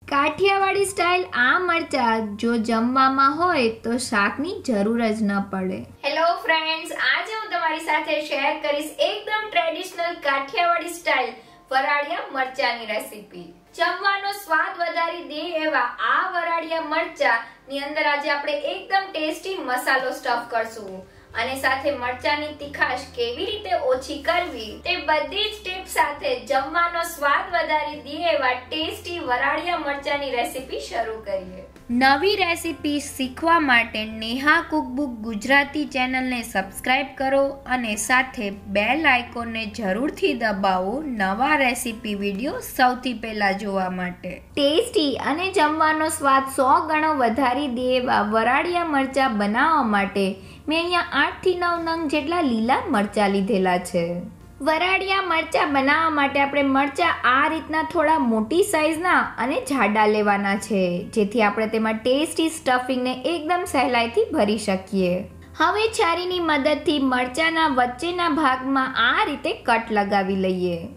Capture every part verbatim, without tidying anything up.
Kathiawadi style આ મરચા જો જમવામાં હોય તો શાકની જરૂર જ ન પડે। હેલો ફ્રેન્ડ્સ, આજે હું તમારી સાથે શેર કરીશ એકદમ ટ્રેડિશનલ કાઠિયાવાડી સ્ટાઇલ વરાળિયા મરચાની રેસીપી। જમવાનો સ્વાદ વધારી દે એવા આ વરાળિયા મરચા ની અંદર આજે આપણે એકદમ ટેસ્ટી મસાલો સ્ટફ કરશું અને સાથે મરચાની તીખાશ કેવી રીતે ઓછી કરવી તે બધી જ ટિપ્સ સાથે જમવાનો સ્વાદ વધારી દે એવા ટેસ્ટી વરાળિયા મરચાની રેસીપી શરૂ કરીએ। નવી રેસીપી શીખવા માટે નેહા કુકબુક ગુજરાતી ચેનલને સબસ્ક્રાઇબ કરો અને સાથે બેલ આઇકોનને જરૂરથી દબાવો નવા રેસીપી વિડિયો સૌથી પહેલા જોવા માટે। ટેસ્ટી અને જમવાનો સ્વાદ સો ગણો વધારી દે એવા વરાળિયા મરચા બનાવવા માટે મેં અહીંયા આઠ થી નવ નંગ જેટલા લીલા મરચા લીધેલા છે। વરાળિયા મરચા બનાવવા માટે આપણે મરચા આ રીતના થોડા મોટી સાઈઝના અને જાડા લેવાના છે, જેથી આપણે તેમાં ટેસ્ટી સ્ટફિંગને એકદમ સહેલાઈથી ભરી શકીએ। હવે છરીની મદદથી મરચાના વચ્ચેના ભાગમાં આ રીતે કટ લગાવી લઈએ।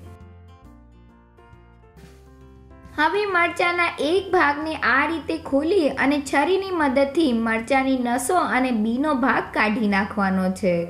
હવે મરચાના એક ભાગને આ રીતે ખોલી અને છરીની મદદથી મરચાની નસો અને બીનો ભાગ કાઢી નાખવાનો છે।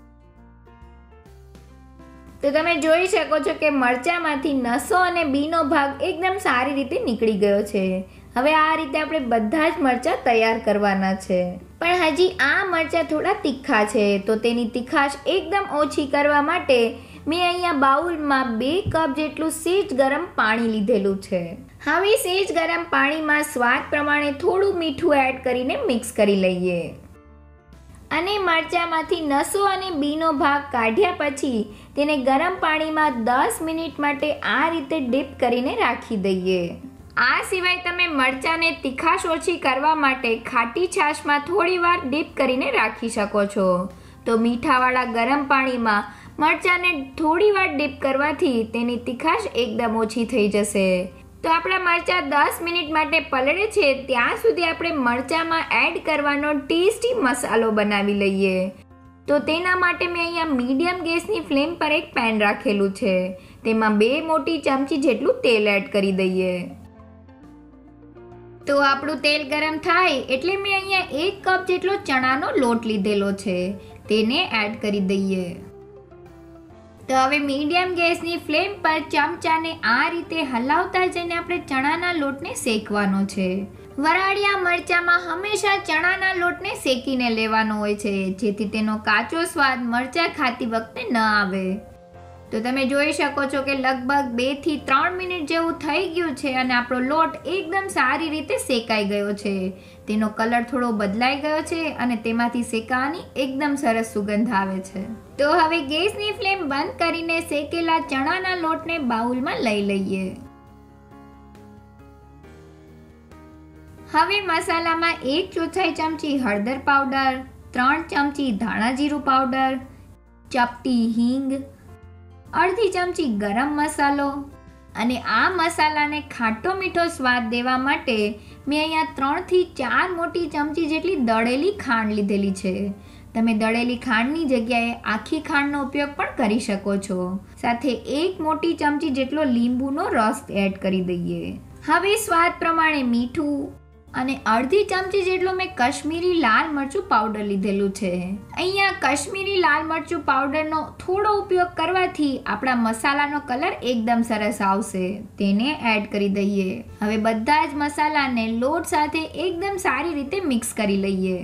તો તમે જોઈ શકો છો કે મરચામાંથી નસો અને બીનો ભાગ એકદમ સારી રીતે નીકળી ગયો છે। હવે આ રીતે આપણે બધા જ મરચા તૈયાર કરવાના છે, પણ હજી આ મરચા થોડા તીખા છે, તો તેની તીખાશ એકદમ ઓછી કરવા માટે મેં અહીંયા બાઉલમાં બે કપ જેટલું સેજ ગરમ પાણી લીધેલું છે। હવે સેજ ગરમ પાણીમાં સ્વાદ પ્રમાણે થોડું મીઠું એડ કરીને મિક્સ કરી લઈએ અને મરચામાંથી નસો અને બીનો ભાગ કાઢ્યા પછી તેને ગરમ પાણીમાં દસ મિનિટ માટે આ રીતે ડીપ કરીને રાખી દઈએ। આ સિવાય તમે મરચાને તીખાશ ઓછી કરવા માટે ખાટી છાશમાં થોડીવાર ડીપ કરીને રાખી શકો છો। તો મીઠાવાળા ગરમ પાણીમાં મરચાને થોડીવાર ડીપ કરવાથી તેની તીખાશ એકદમ ઓછી થઈ જશે। તો આપણા મરચા દસ મિનિટ માટે પલળે છે ત્યાં સુધી આપણે મરચામાં એડ કરવાનો ટેસ્ટી મસાલો બનાવી લઈએ। તો તેના માટે મેં અહીંયા મીડિયમ ગેસની ફ્લેમ પર એક પેન રાખેલું છે, તેમાં બે મોટી ચમચી જેટલું તેલ એડ કરી દઈએ। તો આપણું તેલ ગરમ થાય એટલે મેં અહીંયા એક કપ જેટલો ચણાનો લોટ લીધેલો છે, તેને એડ કરી દઈએ। તો હવે મીડિયમ ગેસની ફ્લેમ પર ચમચાને આ રીતે હલાવતા જઈને આપણે ચણાના લોટને શેકવાનો છે। વરાળિયા મરચામાં હંમેશા ચણાના લોટને શેકીને લેવાનો હોય છે, જેથી તેનો કાચો સ્વાદ મરચા ખાતી વખતે ન આવે। તો તમે જોઈ શકો છો કે લગભગ બે થી ત્રણ મિનિટ જેવું થઈ ગયું છે અને આપણો લોટ એકદમ સારી રીતે શેકાઈ ગયો છે। તેનો કલર થોડો બદલાઈ ગયો છે અને તેમાંથી શેકાવાની એકદમ સરસ સુગંધ આવે છે। તો હવે ગેસની ફ્લેમ બંધ કરીને શેકેલા ચણાના લોટને બાઉલમાં લઈ લઈએ। હવે મસાલામાં એક ચોથાઈ ચમચી હળદર પાવડર, ત્રણ ચમચી ધાણા જીરું પાવડર, ચપટી હિંગ, અડધી ચમચી ગરમ મસાલો અને આ મસાલાને ખાટો મીઠો સ્વાદ દેવા માટે મેં અહીંયા ત્રણ થી ચાર મોટી ચમચી જેટલી દળેલી ખાંડ લીધેલી છે। તમે દળેલી ખાંડની જગ્યાએ આખી ખાંડનો ઉપયોગ પણ કરી શકો છો। સાથે એક મોટી ચમચી જેટલો લીંબુનો રસ એડ કરી દઈએ। હવે સ્વાદ પ્રમાણે મીઠું અને અડધી ચમચી જેટલો મેં કશ્મીરી લાલ મરચું પાવડર લીધેલું છે। અહીંયા કશ્મીરી લાલ મરચું પાવડરનો થોડો ઉપયોગ કરવાથી આપણા મસાલાનો કલર એકદમ સરસ આવશે, તેને એડ કરી દઈએ। હવે બધા જ મસાલાને લોટ સાથે એકદમ સારી રીતે મિક્સ કરી લઈએ।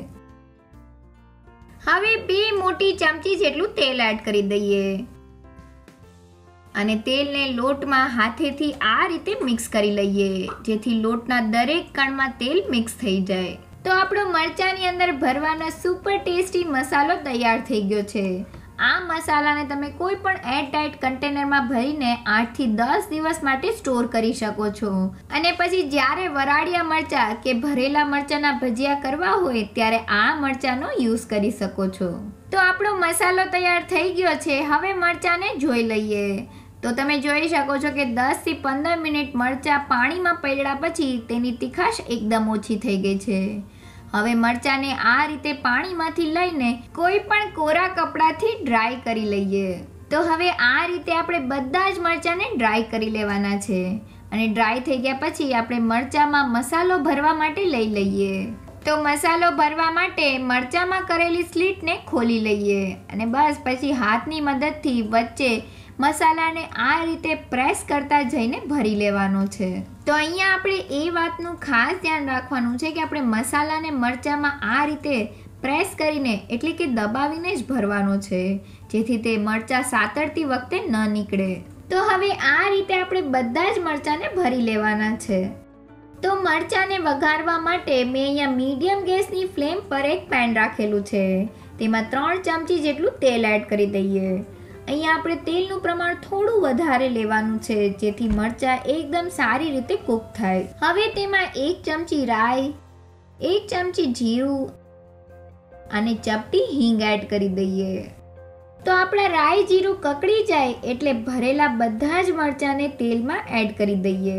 હવે બે મોટી ચમચી જેટલું તેલ એડ કરી દઈએ અને તેલને લોટમાં હાથેથી આ રીતે મિક્સ કરી લઈએ, જેથી લોટના દરેક કણમાં તેલ મિક્સ થઈ જાય। તો આપણો મરચાની અંદર ભરવાનો સુપર ટેસ્ટી મસાલો તૈયાર થઈ ગયો છે। આ મસાલાને તમે કોઈ પણ એરટાઇટ કન્ટેનરમાં ભરીને આઠ થી દસ દિવસ માટે સ્ટોર કરી શકો છો અને પછી જ્યારે વરાળિયા મરચા કે ભરેલા મરચાના ભજીયા કરવા હોય ત્યારે આ મરચાનો યુઝ કરી શકો છો। તો આપણો મસાલો તૈયાર થઈ ગયો છે। હવે મરચાને જોઈ લઈએ। તો તમે જોઈ શકો છો કે દસ થી પંદર મિનિટ મરચા પાણીમાં પલળ્યા પછી તેની તીખાશ એકદમ ઓછી થઈ ગઈ છે। હવે મરચાને આ રીતે પાણીમાંથી લઈને કોઈ પણ કોરા કપડાથી ડ્રાય કરી લઈએ। તો હવે આ રીતે આપણે બધા જ મરચાને ડ્રાય કરી લેવાના છે અને ડ્રાય થઈ ગયા પછી આપણે મરચાંમાં મસાલો ભરવા માટે લઈ લઈએ. તો મસાલો ભરવા માટે મરચાંમાં કરેલી સ્લીટને ખોલી લઈએ અને બસ પછી હાથની મદદથી વચ્ચે મસાલાને આ રીતે પ્રેસ કરતા જઈને ભરી લેવાનો છે. તો અહીંયા આપણે એ વાતનું ખાસ ધ્યાન રાખવાનું છે કે આપણે મસાલાને મરચાંમાં આ રીતે પ્રેસ કરીને એટલે કે દબાવીને જ ભરવાનો છે, જેથી તે મરચાં સાતળતી વખતે ન નીકળે. તો હવે આ રીતે આપણે બધા જ મરચાંને ભરી લેવાના છે. તો મરચાંને વઘારવા માટે મેં અહીંયા મીડિયમ ગેસની ફ્લેમ પર એક પેન રાખેલું છે. તેમાં ત્રણ ચમચી જેટલું તેલ એડ કરી દઈએ. અહીંયા આપણે તેલનું પ્રમાણ થોડું વધારે લેવાનું છે, જેથી મરચાં એકદમ સારી રીતે કૂક થાય. હવે તેમાં એક ચમચી રાઈ, એક ચમચી જીરું અને ચપટી હિંગ એડ કરી દઈએ. તો આપણા રાઈ જીરું કકડી જાય એટલે ભરેલા બધા જ મરચાંને તેલમાં એડ કરી દઈએ.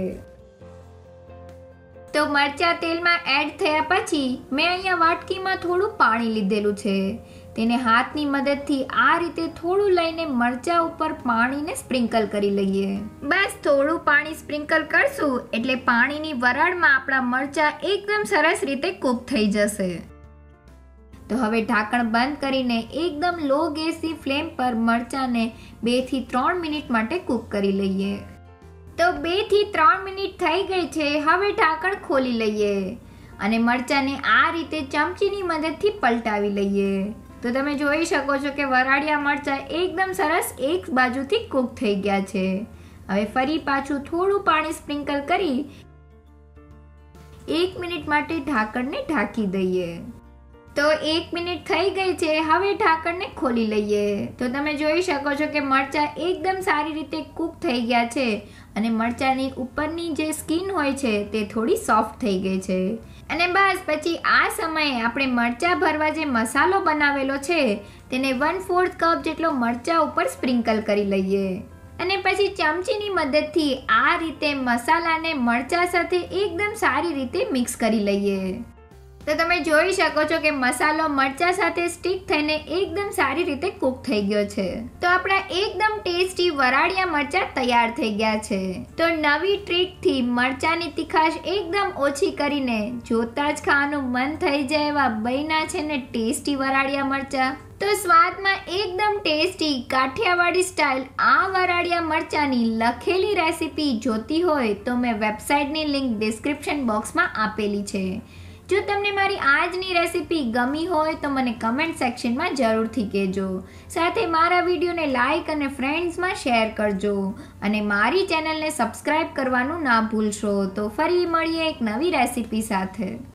તો મરચાં તેલમાં એડ થયા પછી મેં અહીંયા વાટકીમાં થોડું પાણી લીધેલું છે. તેને હાથની મદદથી આ રીતે થોડું લઈને મરચાં ઉપર પાણીને સ્પ્રિંકલ કરી લઈએ. બસ થોડું પાણી સ્પ્રિંકલ કરશું એટલે પાણીની વરાળમાં આપણા મરચાં એકદમ સરસ રીતે કૂક થઈ જશે. તો હવે ઢાંકણ બંધ કરીને એકદમ લો ગેસની ફ્લેમ પર મરચાંને બે થી ત્રણ મિનિટ માટે કૂક કરી લઈએ. તો બે થી ત્રણ મિનિટ થઈ ગઈ છે. હવે ઢાંકણ ખોલી લઈએ અને મરચાંને આ રીતે ચમચીની મદદથી પલટાવી લઈએ. તો તમે જોઈ શકો છો કે વરાળિયા મરચાં એકદમ સરસ એક બાજુથી કૂક થઈ ગયા છે. હવે ફરી પાછું થોડું પાણી સ્પ્રિંકલ કરી એક મિનિટ માટે ઢાંકણને ઢાંકી દઈએ. તો એક મિનિટ થઈ ગઈ છે. હવે ઢાંકણને ખોલી લઈએ. તો તમે જોઈ શકો છો કે મરચાં એકદમ સારી રીતે કૂક થઈ ગયા છે અને મરચાંની ઉપરની જે સ્કિન હોય છે તે થોડી સોફ્ટ થઈ ગઈ છે. અને બસ પછી આ સમયે આપણે મરચાં ભરવા જે મસાલો બનાવેલો છે તેને વન ફોર્થ કપ જેટલો મરચાં ઉપર સ્પ્રિંકલ કરી લઈએ અને પછી ચમચીની મદદથી આ રીતે મસાલાને મરચાં સાથે એકદમ સારી રીતે મિક્સ કરી લઈએ. તો તમે જોઈ શકો છો કે મસાલો મરચાં સાથે સ્ટીક થઈને એકદમ સારી રીતે કૂક થઈ ગયો છે. તો આપણા એકદમ ટેસ્ટી વરાળિયા મરચાં તૈયાર થઈ ગયા છે. તો નવી ટ્રીકથી મરચાંની તીખાશ એકદમ ઓછી કરીને જોતા જ ખાવાનું મન થઈ જાય એવા બન્યા છે ને ટેસ્ટી વરાળિયા મરચાં. તો સ્વાદમાં એકદમ ટેસ્ટી કાઠિયાવાડી સ્ટાઇલ આ વરાળિયા મરચાંની લખેલી રેસીપી જોતી હોય તો મેં વેબસાઇટની લિંક ડિસ્ક્રિપ્શન બોક્સમાં આપેલી છે. જો તમને મારી આજની રેસીપી ગમી હોય તો મને કમેન્ટ સેક્શનમાં જરૂરથી કહેજો. સાથે મારા વિડીયોને લાઇક અને ફ્રેન્ડ્સમાં શેર કરજો અને મારી ચેનલને સબસ્ક્રાઇબ કરવાનું ના ભૂલશો. તો ફરી મળીએ એક નવી રેસીપી સાથે.